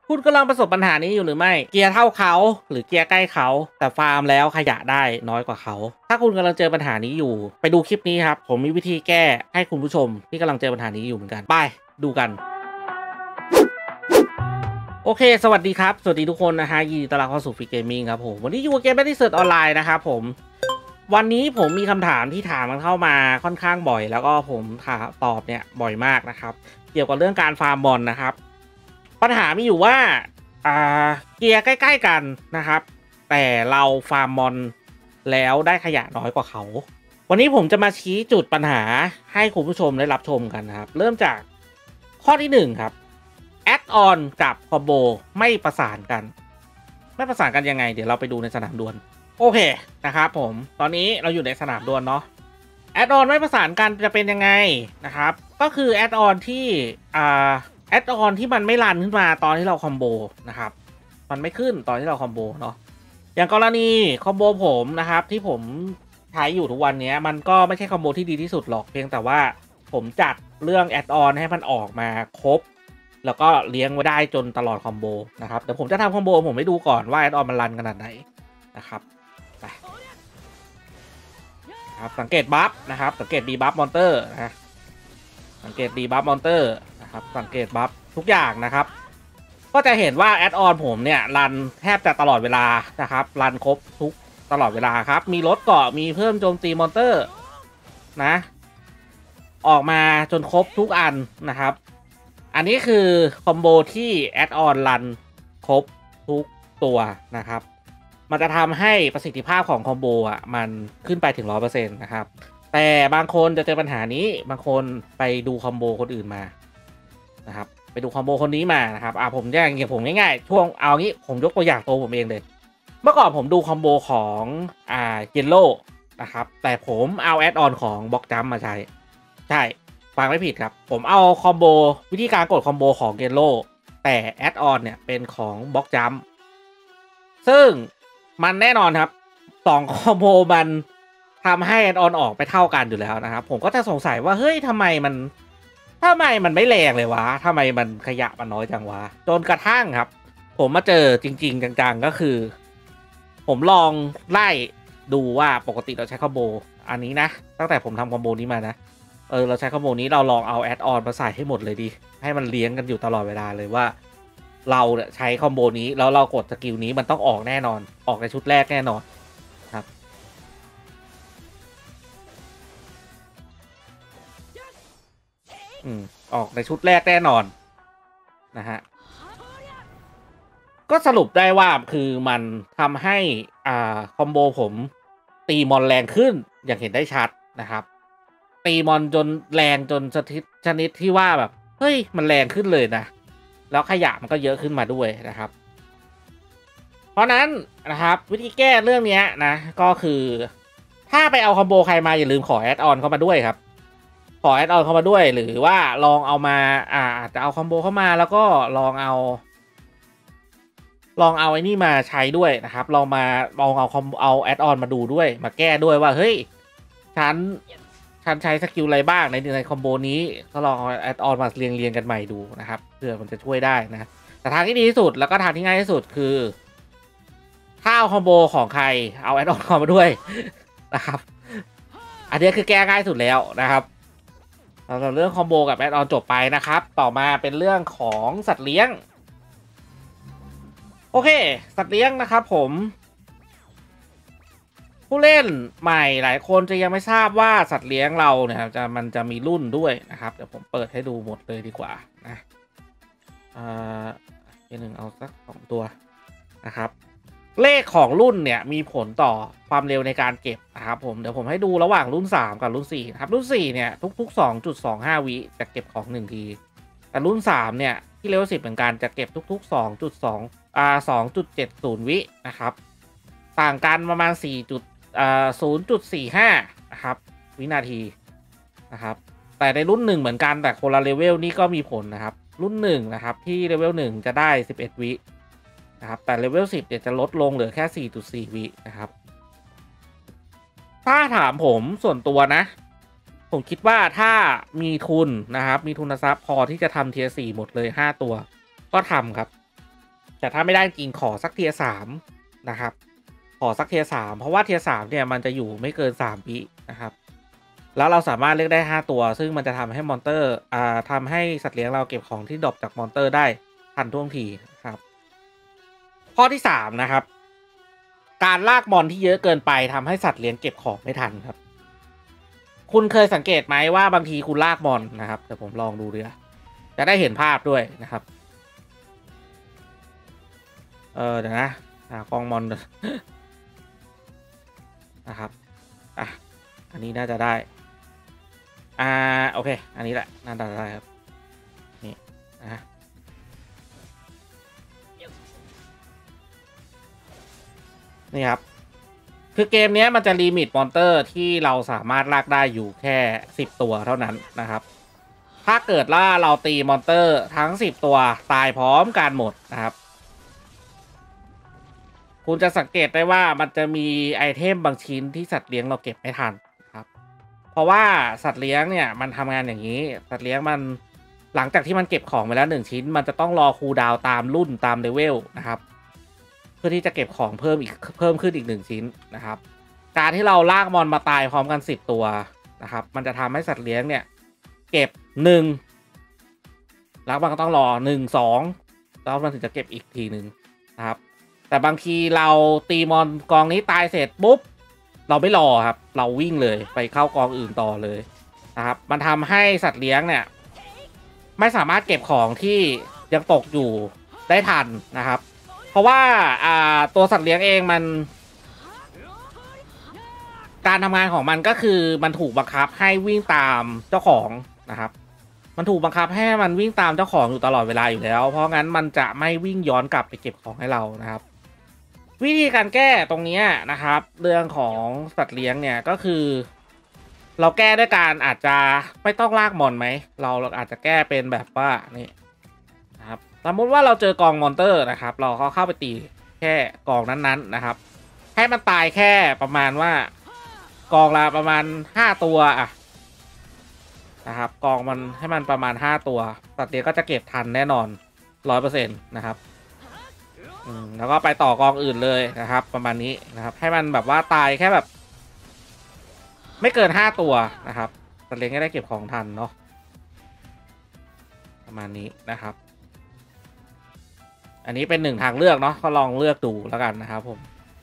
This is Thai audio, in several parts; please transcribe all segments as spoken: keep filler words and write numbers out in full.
คุณกำลังประสบปัญหานี้อยู่หรือไม่เกียร์เท่าเขาหรือเกียร์ใกล้เขาแต่ฟาร์มแล้วขยะได้น้อยกว่าเขาถ้าคุณกำลังเจอปัญหานี้อยู่ไปดูคลิปนี้ครับผมมีวิธีแก้ให้คุณผู้ชมที่กำลังเจอปัญหานี้อยู่เหมือนกันไปดูกันโอเคสวัสดีครับสวัสดีทุกคนนะฮะยินดีต้อนรับเข้าสู่ฟรีเกมมิ่งครับผมวันนี้อยู่กับเกมแบทที่เสิร์ชออนไลน์นะครับผมวันนี้ผมมีคำถามที่ถามมันเข้ามาค่อนข้างบ่อยแล้วก็ผมถามตอบเนี่ยบ่อยมากนะครับเกี่ยวกับเรื่องการฟาร์มบอลนะครับปัญหามีอยู่ว่าอ่าเกียร์ใกล้ๆกันนะครับแต่เราฟาร์มบอลแล้วได้ขยะน้อยกว่าเขาวันนี้ผมจะมาชี้จุดปัญหาให้คุณผู้ชมได้รับชมกันนะครับเริ่มจากข้อที่หนึ่งครับแอดออนกับคอมโบไม่ประสานกันไม่ประสานกันยังไงเดี๋ยวเราไปดูในสนามดวลโอเคนะครับผมตอนนี้เราอยู่ในสนามดวลเนาะแอดออนไม่ประสานกันจะเป็นยังไงนะครับก็คือแอดออนที่อ่าแอดออนที่มันไม่รันขึ้นมาตอนที่เราคอมโบนะครับมันไม่ขึ้นตอนที่เราคอมโบเนาะอย่างกรณีคอมโบผมนะครับที่ผมใช้อยู่ทุกวันนี้มันก็ไม่ใช่คอมโบที่ดีที่สุดหรอกเพียงแต่ว่าผมจัดเรื่องแอดออนให้มันออกมาครบแล้วก็เลี้ยงไว้ได้จนตลอดคอมโบนะครับเดี๋ยวผมจะทำคอมโบผมให้ดูก่อนว่าแอดออนมันรันขนาดไหนนะครับไปครับสังเกตบัฟนะครับสังเกตดีบัฟมอนเตอร์นะสังเกตดีบัฟมอนเตอร์นะครับสังเกตบัฟทุกอย่างนะครับก็จะเห็นว่าแอดออนผมเนี่ยรันแทบจะตลอดเวลานะครับรันครบทุกตลอดเวลาครับมีลดเกาะมีเพิ่มโจมตีมอนเตอร์นะออกมาจนครบทุกอันนะครับอันนี้คือคอมโบที่แอดออนรันครบทุกตัวนะครับมันจะทำให้ประสิทธิภาพของคอมโบอ่ะมันขึ้นไปถึง ร้อยเปอร์เซ็นต์ นะครับแต่บางคนจะเจอปัญหานี้บางคนไปดูคอมโบคนอื่นมานะครับไปดูคอมโบคนนี้มานะครับอ่าผมแยกอย่างผมง่ายๆช่วงเอางี้ผมยกตัวอย่างตัวผมเองเลยเมื่อก่อนผมดูคอมโบของอ่าเยลโล่นะครับแต่ผมเอาแอดออนของบล็อกจัมมาใช้ใช่ฟังไม่ผิดครับผมเอาคอมโบวิธีการกดคอมโบของเยลโล่แต่แอดออนเนี่ยเป็นของบล็อกจัมซึ่งมันแน่นอนครับสองคอมโบมันทำให้แอดออนออกไปเท่ากันอยู่แล้วนะครับผมก็จะสงสัยว่าเฮ้ยทำไมมันทำไมมันไม่แรงเลยวะทำไมมันขยะมันน้อยจังวะจนกระทั่งครับผมมาเจอจริงๆจังๆก็คือผมลองไล่ดูว่าปกติเราใช้คอมโบอันนี้นะตั้งแต่ผมทำคอมโบนี้มานะเออเราใช้คอมโบนี้เราลองเอาแอดออนมาใส่ให้หมดเลยดิให้มันเลี้ยงกันอยู่ตลอดเวลาเลยว่าเราเนี่ยใช้คอมโบนี้แล้วเรากดสกิลนี้มันต้องออกแน่นอนออกในชุดแรกแน่นอนครับอืมออกในชุดแรกแน่นอนนะฮะก็สรุปได้ว่าคือมันทำให้อ่าคอมโบผมตีมอนแรงขึ้นอย่างเห็นได้ชัดนะครับตีมอนจนแรงจนชนิดชนิดที่ว่าแบบเฮ้ยมันแรงขึ้นเลยนะแล้วขยะมันก็เยอะขึ้นมาด้วยนะครับเพราะนั้นนะครับวิธีแก้เรื่องนี้นะก็คือถ้าไปเอาคอมโบใครมาอย่าลืมขอแอดออนเข้ามาด้วยครับขอแอดออนเข้ามาด้วยหรือว่าลองเอามาอ่าอาจจะเอาคอมโบเข้ามาแล้วก็ลองเอาลองเอาไอ้นี่มาใช้ด้วยนะครับลองมาลองเอาคอมเอาแอดออนมาดูด้วยมาแก้ด้วยว่าเฮ้ยฉันฉันใช้สกิลอะไรบ้างในในคอมโบนี้ก็ลองเอาแอดออนมาเรียงเรียงกันใหม่ดูนะครับเพื่อมันจะช่วยได้นะแต่ทางที่ดีที่สุดแล้วก็ทางที่ง่ายที่สุดคือถ้าเอาคอมโบของใครเอาแอดออนเข้ามาด้วยนะครับอันนี้คือแก้ง่ายสุดแล้วนะครับสำหรับเรื่องคอมโบกับแอดออนจบไปนะครับต่อมาเป็นเรื่องของสัตว์เลี้ยงโอเคสัตว์เลี้ยงนะครับผมผู้เล่นใหม่หลายคนจะยังไม่ทราบว่าสัตว์เลี้ยงเราเนี่ยจะมันจะมีรุ่นด้วยนะครับเดี๋ยวผมเปิดให้ดูหมดเลยดีกว่านะอ่าทีหนึ่งเอาสักสองตัวนะครับเลขของรุ่นเนี่ยมีผลต่อความเร็วในการเก็บนะครับผมเดี๋ยวผมให้ดูระหว่างรุ่นสามกับรุ่นสี่นะครับรุ่นสี่เนี่ยทุกๆ สองจุดสองห้า วิจะเก็บของหนึ่งทีแต่รุ่นสามเนี่ยที่เลเวลสิบเหมือนกันจะเก็บทุกๆ สองจุดสอง อ่า สองจุดเจ็ดศูนย์ วินะครับต่างกันประมาณสี่จุดอ่า ศูนย์จุดสี่ห้า นะครับวินาทีนะครับแต่ในรุ่นหนึ่งเหมือนกันแต่คนละเลเวลนี่ก็มีผลนะครับรุ่นหนึ่งนะครับที่เลเวลหนึ่งจะได้สิบเอ็ดวินะครับแต่เลเวลสิบเนี่ยจะลดลงเหลือแค่ สี่จุดสี่ วินะครับถ้าถามผมส่วนตัวนะผมคิดว่าถ้ามีทุนนะครับมีทุนทรัพย์พอที่จะทำเทียร์สี่หมดเลยห้าตัวก็ทำครับแต่ถ้าไม่ได้จริงขอสักเทียร์สามนะครับขอสักเทียร์สามเพราะว่าเทียร์สามเนี่ยมันจะอยู่ไม่เกินสามวินะครับแล้วเราสามารถเลือกได้ห้าตัวซึ่งมันจะทำให้มอนเตอร์อ่าทำให้สัตว์เลี้ยงเราเก็บของที่ดรอปจากมอนเตอร์ได้ทันท่วงทีครับข้อที่สามนะครับการลากมอนที่เยอะเกินไปทำให้สัตว์เลี้ยงเก็บของไม่ทันครับคุณเคยสังเกตไหมว่าบางทีคุณลากมอนนะครับแต่ผมลองดูด้วยจะได้เห็นภาพด้วยนะครับเออเดี๋ยวนะหากองมอนนะครับอ่ะอันนี้น่าจะได้อ่าโอเคอันนี้แหละน่าจะได้ครับนี่นะนี่ครับคือเกมนี้มันจะลิมิตมอนเตอร์ที่เราสามารถลากได้อยู่แค่สิบตัวเท่านั้นนะครับถ้าเกิดว่าเราตีมอนเตอร์ทั้งสิบตัวตายพร้อมกันหมดนะครับคุณจะสังเกตได้ว่ามันจะมีไอเทมบางชิ้นที่สัตว์เลี้ยงเราเก็บไม่ทันครับเพราะว่าสัตว์เลี้ยงเนี่ยมันทำงานอย่างนี้สัตว์เลี้ยงมันหลังจากที่มันเก็บของไปแล้วหนึ่งชิ้นมันจะต้องรอคูลดาวน์ตามรุ่นตามเลเวลนะครับเพื่อที่จะเก็บของเพิ่มอีกเพิ่มขึ้นอีกหนึ่งชิ้นนะครับการที่เราลากมอนมาตายพร้อมกันสิบตัวนะครับมันจะทำให้สัตว์เลี้ยงเนี่ยเก็บหนึ่งแล้วมันก็ต้องรอหนึ่งสองแล้วมันถึงจะเก็บอีกทีหนึ่งนะครับแต่บางทีเราตีมอนกองนี้ตายเสร็จปุ๊บเราไม่รอครับเราวิ่งเลยไปเข้ากองอื่นต่อเลยนะครับมันทำให้สัตว์เลี้ยงเนี่ยไม่สามารถเก็บของที่ยังตกอยู่ได้ทันนะครับเพราะว่าอ่าตัวสัตว์เลี้ยงเองมันการทำงานของมันก็คือมันถูกบังคับให้วิ่งตามเจ้าของนะครับมันถูกบังคับให้มันวิ่งตามเจ้าของอยู่ตลอดเวลาอยู่แล้วเพราะงั้นมันจะไม่วิ่งย้อนกลับไปเก็บของให้เรานะครับวิธีการแก้ตรงนี้นะครับเรื่องของสัตว์เลี้ยงเนี่ยก็คือเราแก้ด้วยการอาจจะไม่ต้องลากมอนไหมเราอาจจะแก้เป็นแบบว่านี่นะครับสมมติว่าเราเจอกองมอนเตอร์นะครับเราก็เข้าไปตีแค่กองนั้นๆนะครับให้มันตายแค่ประมาณว่ากองละประมาณห้าตัวอะนะครับกองมันให้มันประมาณห้าตัวสัตว์เลี้ยงก็จะเก็บทันแน่นอน ร้อยเปอร์เซ็นต์ นะครับแล้วก็ไปต่อกองอื่นเลยนะครับประมาณนี้นะครับให้มันแบบว่าตายแค่แบบไม่เกินห้าตัวนะครับสัตว์เลี้ยงก็ได้เก็บของทันเนาะประมาณนี้นะครับอันนี้เป็นหนึ่งทางเลือกเนาะก็ลองเลือกดูแล้วกันนะครับผม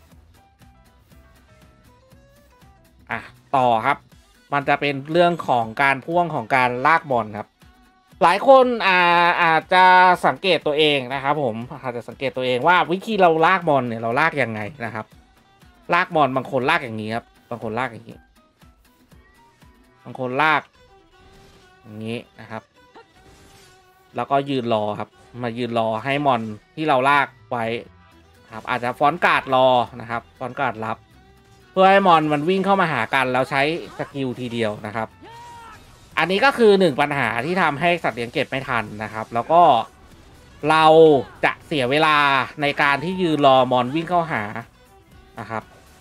อ่ะต่อครับมันจะเป็นเรื่องของการพ่วงของการลากบอลครับหลายคนอาอาจจะสังเกตตัวเองนะครับผมอาจจะสังเกตตัวเองว่าวิธีเราลากบอลเนี่ยเราลากยังไงนะครับลากบอลบางคนลากอย่างนี้ครับบางคนลากอย่างนี้บางคนลากอย่างนี้นะครับแล้วก็ยืนรอครับมายืนรอให้มอนที่เราลากไว้ครับอาจจะฟอนต์การ์ดรอนะครับฟอนต์การ์ดรับเพื่อให้มอนมันวิ่งเข้ามาหากันแล้วใช้สกิลทีเดียวนะครับอันนี้ก็คือหนึ่งปัญหาที่ทำให้สัตว์เลี้ยงเก็บไม่ทันนะครับแล้วก็เราจะเสียเวลาในการที่ยืนรอมอนวิ่งเข้าหานะครับ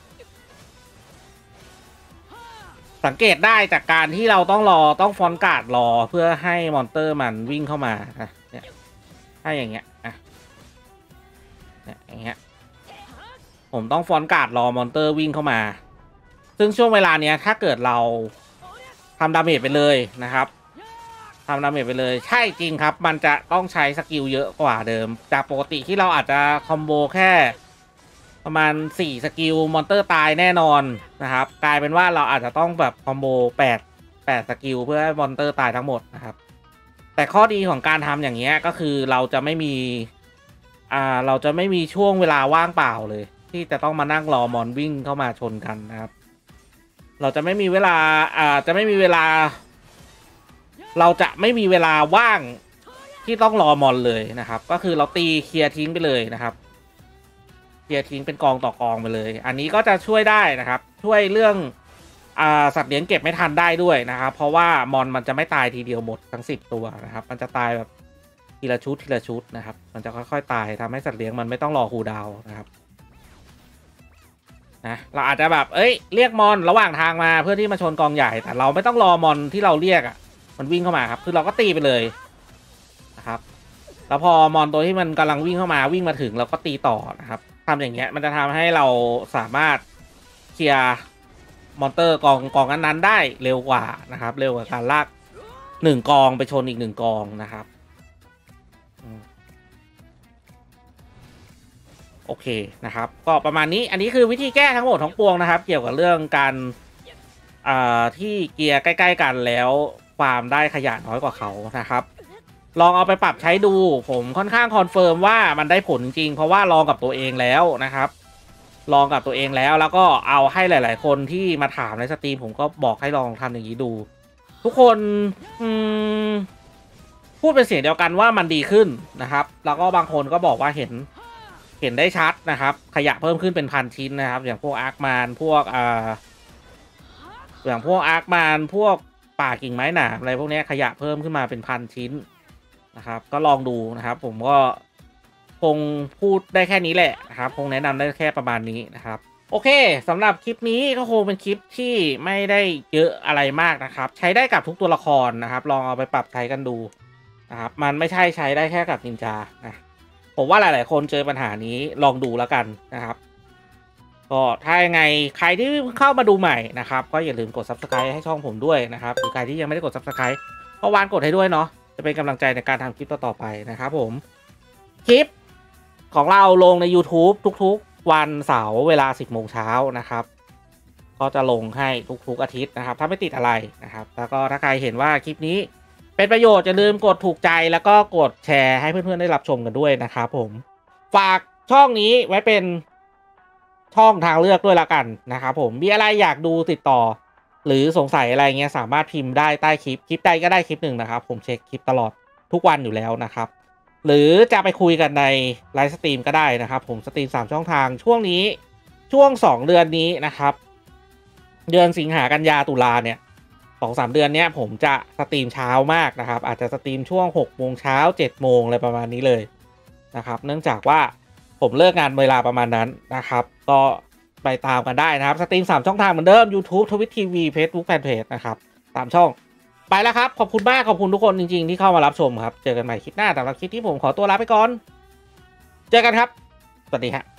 สังเกตได้จากการที่เราต้องรอต้องฟอนต์การ์ดรอเพื่อให้มอนเตอร์มันวิ่งเข้ามาเนี่ยถ้าอย่างเงี้ยอ่ะเนี่ยอย่างเงี้ยผมต้องฟอนต์การ์ดรอมอนเตอร์วิ่งเข้ามาซึ่งช่วงเวลาเนี้ยถ้าเกิดเราทำดาเมจไปเลยนะครับทำดาเมจไปเลยใช่จริงครับมันจะต้องใช้สกิลเยอะกว่าเดิมจากปกติที่เราอาจจะคอมโบแค่ประมาณสี่สกิลมอนเตอร์ตายแน่นอนนะครับกลายเป็นว่าเราอาจจะต้องแบบคอมโบแปด แปดสกิลเพื่อให้มอนเตอร์ตายทั้งหมดนะครับแต่ข้อดีของการทำอย่างเงี้ยก็คือเราจะไม่มีอ่าเราจะไม่มีช่วงเวลาว่างเปล่าเลยที่จะต้องมานั่งรอมอนวิ่งเข้ามาชนกันนะครับเราจะไม่มีเวลาอ่าจะไม่มีเวลาเราจะไม่มีเวลาว่างที่ต้องรอมอนเลยนะครับก็คือเราตีเคลียร์ทิ้งไปเลยนะครับเคลียร์ทิ้งเป็นกองต่อกองไปเลยอันนี้ก็จะช่วยได้นะครับช่วยเรื่องอ่าสัตว์เลี้ยงเก็บไม่ทันได้ด้วยนะครับเพราะว่ามอนมันจะไม่ตายทีเดียวหมดทั้งสิบตัวนะครับมันจะตายแบบทีละชุดทีละชุดนะครับมันจะค่อยๆตายทำให้สัตว์เลี้ยงมันไม่ต้องรอคูลดาวน์นะครับนะเราอาจจะแบบเอ้ยเรียกมอนระหว่างทางมาเพื่อที่มาชนกองใหญ่แต่เราไม่ต้องรอมอนที่เราเรียกอ่ะมันวิ่งเข้ามาครับคือเราก็ตีไปเลยนะครับแล้วพอมอนตัวที่มันกำลังวิ่งเข้ามาวิ่งมาถึงเราก็ตีต่อนะครับทำอย่างเงี้ยมันจะทำให้เราสามารถเคลียร์มอนเตอร์กองกองนั้นๆได้เร็วกว่านะครับเร็วกว่าการลากหนึ่งกองไปชนอีกหนึ่งกองนะครับโอเคนะครับก็ประมาณนี้อันนี้คือวิธีแก้ทั้งหมดทั้งปวงนะครับเกี่ยวกับเรื่องการอ่าที่เกียร์ใกล้ๆกันแล้วฟาร์มได้ขยะน้อยกว่าเขานะครับลองเอาไปปรับใช้ดูผมค่อนข้างคอนเฟิร์มว่ามันได้ผลจริงเพราะว่าลองกับตัวเองแล้วนะครับลองกับตัวเองแล้วแล้วก็เอาให้หลายๆคนที่มาถามในสตรีมผมก็บอกให้ลองทำอย่างนี้ดูทุกคนอืมพูดเป็นเสียงเดียวกันว่ามันดีขึ้นนะครับแล้วก็บางคนก็บอกว่าเห็นเห็นได้ชัดนะครับขยะเพิ่มขึ้นเป็นพันชิ้นนะครับอย่างพวกอาร์คมานพวกอ่าอย่างพวกอาร์คมานพวกป่ากิ่งไม้หนามอะไรพวกนี้ขยะเพิ่มขึ้นมาเป็นพันชิ้นนะครับก็ลองดูนะครับผมก็คงพูดได้แค่นี้แหละนะครับคงแนะนำได้แค่ประมาณนี้นะครับโอเคสำหรับคลิปนี้ก็คงเป็นคลิปที่ไม่ได้เยอะอะไรมากนะครับใช้ได้กับทุกตัวละครนะครับลองเอาไปปรับใช้กันดูนะครับมันไม่ใช่ใช้ได้แค่กับนินจานะผมว่าหลายๆคนเจอปัญหานี้ลองดูแล้วกันนะครับก็ถ้ายังไงใครที่เข้ามาดูใหม่นะครับก็อย่าลืมกด ซับสไครบ์ ให้ช่องผมด้วยนะครับหรือใครที่ยังไม่ได้กด ซับสไครบ์ ก็วานกดให้ด้วยเนาะจะเป็นกำลังใจในการทำคลิปต่อๆไปนะครับผมคลิปของเราลงใน YouTube ทุกๆวันเสาร์เวลา สิบโมงเช้านะครับก็จะลงให้ทุกๆอาทิตย์นะครับถ้าไม่ติดอะไรนะครับแล้วก็ถ้าใครเห็นว่าคลิปนี้เป็นประโยชน์อย่าลืมกดถูกใจแล้วก็กดแชร์ให้เพื่อนๆได้รับชมกันด้วยนะครับผมฝากช่องนี้ไว้เป็นช่องทางเลือกด้วยละกันนะครับผมมีอะไรอยากดูติดต่อหรือสงสัยอะไรเงี้ยสามารถพิมพ์ได้ใต้คลิปคลิปใดก็ได้คลิปหนึ่งนะครับผมเช็คคลิปตลอดทุกวันอยู่แล้วนะครับหรือจะไปคุยกันในไลฟ์สตรีมก็ได้นะครับผมสตรีมสามช่องทางช่วงนี้ช่วงสองเดือนนี้นะครับเดือนสิงหากันยาตุลาเนี่ยสองสามเดือนเนี้ยผมจะสตรีมเช้ามากนะครับอาจจะสตรีมช่วงหกโมงเช้าเจ็ดโมงอะไรประมาณนี้เลยนะครับเนื่องจากว่าผมเลิกงานเวลาประมาณนั้นนะครับก็ไปตามกันได้นะครับสตรีมสามช่องทางเหมือนเดิม YouTube Twitch ที วี Facebook Fanpage นะครับตามช่องไปแล้วครับขอบคุณมากขอบคุณทุกคนจริงๆที่เข้ามารับชมครับเจอกันใหม่คลิปหน้าสำหรับคลิปที่ผมขอตัวลาไปก่อนเจอกันครับสวัสดีฮะ